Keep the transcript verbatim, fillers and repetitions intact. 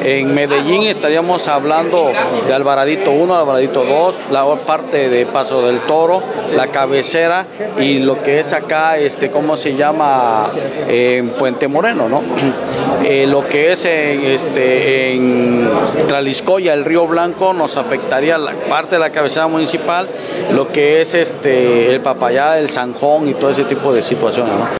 En Medellín estaríamos hablando de Alvaradito uno, Alvaradito dos, la parte de Paso del Toro, la cabecera y lo que es acá, este, ¿cómo se llama? En Puente Moreno, ¿no? Eh, lo que es en, este, en Traliscoya, el Río Blanco, nos afectaría la parte de la cabecera municipal, lo que es este, el Papayá, el Zanjón y todo ese tipo de situaciones, ¿no?